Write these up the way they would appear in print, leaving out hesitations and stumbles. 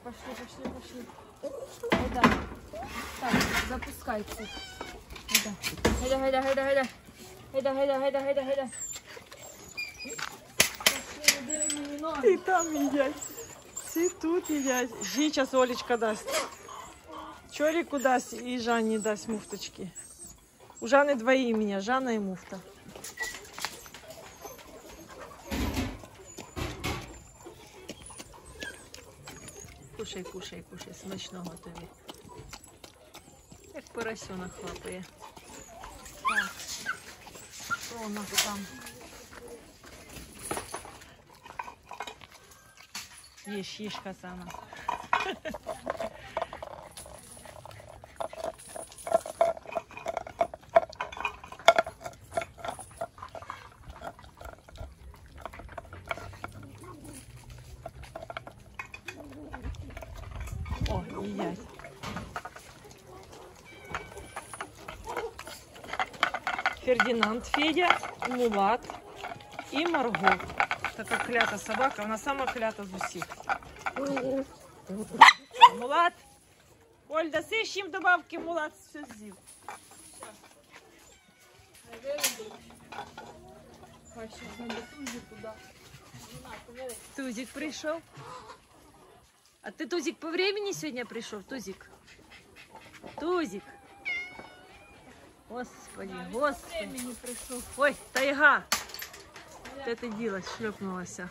Пошли. Да. Так, запускайте. Гайда. І там їдять. Всі тут їдять. Жі, час Олечка дасть. Чоріку дасть і Жанні дасть муфточки. У Жани два імені, Жанна і муфта. Кушай, смачного тобі. Як поросенок хлопає. Так, що у нас там? Їж, Хасана. О, їдять. Фердинанд, Федя, Мулат і Марго. Така клята собака, вона сама клята з усіх. Мулат! Оль, дасиш їм добавки, Мулат все з'їв. Тузик прийшов. А ти, Тузик, по времени сьогодні прийшов, Тузик? Тузик. Господи. Ой, тайга. Де ти ділась, шльопнулася.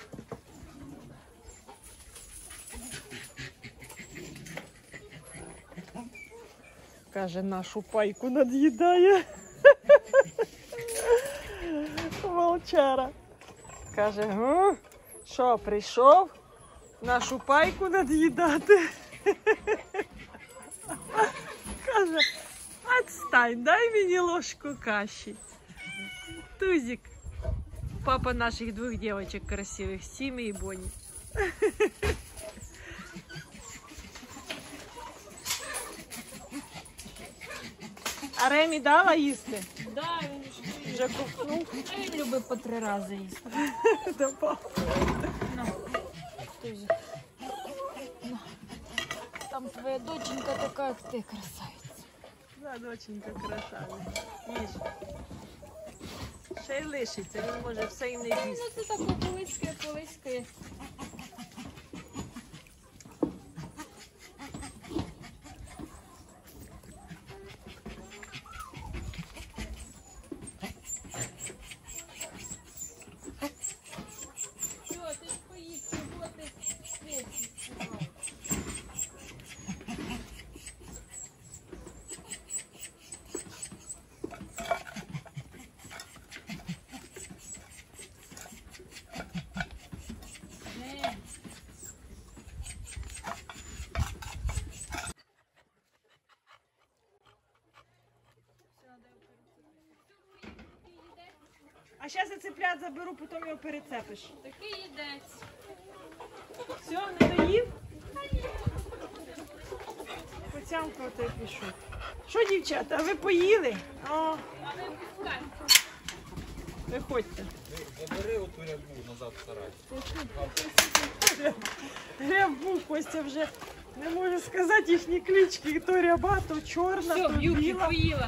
Каже, нашу пайку над'їдає. Волчара. Каже, що, прийшов нашу пайку над'їдати? Каже, отстань, дай мені ложку каші. Тузик. Папа наших двух девочек красивых, Сими и Бонни. А Ремі дала їсти? Да, він вже ковтнув. він любить по 3 рази їсти. Там твоя доченька така, як ти, красавиця. Да, доченька красавиця. Їж. Ще й лишиться, він може все і не їсти. Це так полискає. Що, ти ж поїсть, чого ти світі? А зараз я цеплят заберу, потім його перецепиш. Такий їдець. Все, не доїв? Поцямкав той пішов. Що, дівчата, ви поїли? О, виходьте. Забери оту рябу назад в сарай. Рябу, Костя вже не можу сказати їхні клички. То ряба, то чорна, Все, то Юки біла. поїла.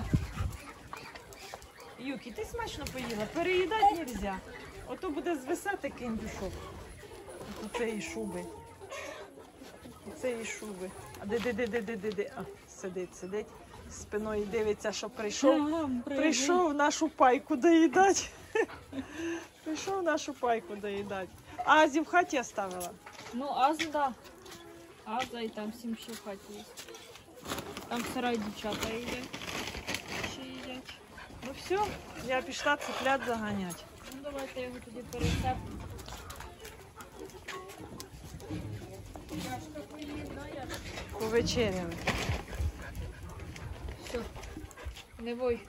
Юкі, ти смачно поїла, переїдати нельзя. Ото буде звисати кіндюшок. До цієї шуби. До цієї шуби. А де. А, сидить. Спиною дивиться, що прийшов нашу пайку доїдати. Прийшов нашу пайку доїдати. А Азі в хаті оставила? Ну, Аза, да. Аза і там 7 ще в хаті є. Там в сарай дівчата їдять. Ще їдять. Ну все, я пішла цеплят заганяти. Ну, давайте його тоді перецеплю. Повечеряли. Все, не вой.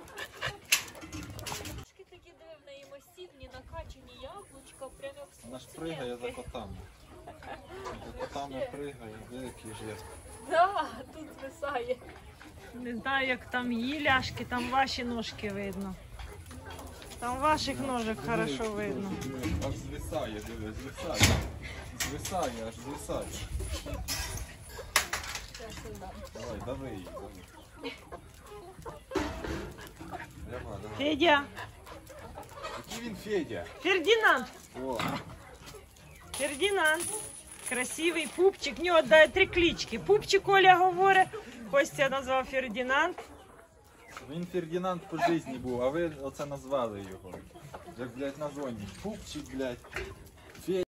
Такі диви, в неї масивні, накачані яблучка, прямо як Вона ж пригає за котами. За котами пригає, великий ж є. Да, тут звисає. Не знаю, як там її ляшки, там ваші ножки видно. Там ваших ножок хорошо видно. Аж звисає, дивись, звисає. Звисає, аж звисає. сюди. Давай, дави її, дави. Давай, давай. Федя, Який він Федя? Фердинанд. О, Фердинанд. Красивий пупчик. В нього 3 клички. Пупчик Оля говорить. Костя назвав Фердинанд. він Фердинанд по житті був, а ви оце назвали його. Як, блядь, на зоні. Пупчик, блядь.